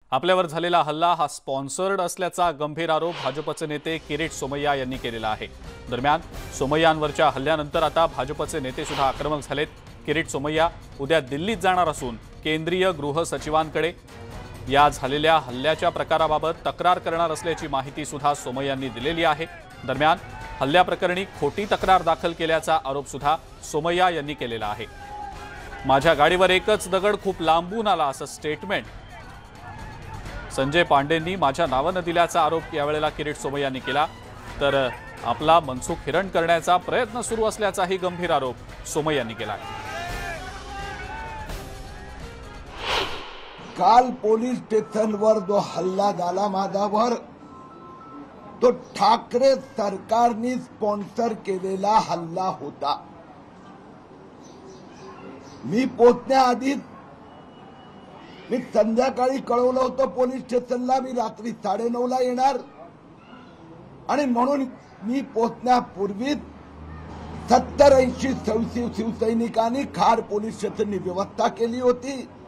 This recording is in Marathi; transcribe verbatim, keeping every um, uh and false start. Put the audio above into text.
आपल्यावर झालेला हल्ला हा स्पॉन्सर्ड असल्याचा गंभीर आरोप भाजपचे नेते किरीट सोमय्या यांनी केलेला आहे। दरम्यान सोमय्यांवरच्या हल्ल्यानंतर आता भाजपचे नेते सुद्धा आक्रमक झालेत। किरीट सोमय्या उद्या दिल्लीत जाणार असून केंद्रीय गृह सचिवांकडे या झालेल्या हल्ल्याच्या प्रकाराबाबत तक्रार करणार असल्याची माहिती सुद्धा सोमय्यांनी दिलेली आहे। दरम्यान हल्ल्याप्रकरणी खोटी तक्रार दाखल केल्याचा आरोप सुद्धा सोमय्या यांनी केलेला आहे। माझ्या गाडीवर एकच दगड खूप लांबून आला असं स्टेटमेंट संजय पांडेंनी माझ्या नावाने दिल्याचा आरोप यावेळेला किरीट सोमय्यांनी केला। तर आपला मनसुख हिरण करण्याचा प्रयत्न सुरू असल्याचाही गंभीर आरोप सोमय्यांनी केला। काल पोलीस स्टेशनवर जो हल्ला झाला माझ्यावर तो ठाकरे सरकारने स्पॉन्सर केलेला हल्ला होता। मी पोहोचण्याआधीच मी संध्याकाळी कळवलं होतं पोलीस स्टेशनला मी रात्री साडेनऊ ला येणार आणि म्हणून मी पोहोचण्यापूर्वीच सत्तर ऐंशी शिवसैनिकांनी खार पोलीस स्टेशननी व्यवस्था केली होती।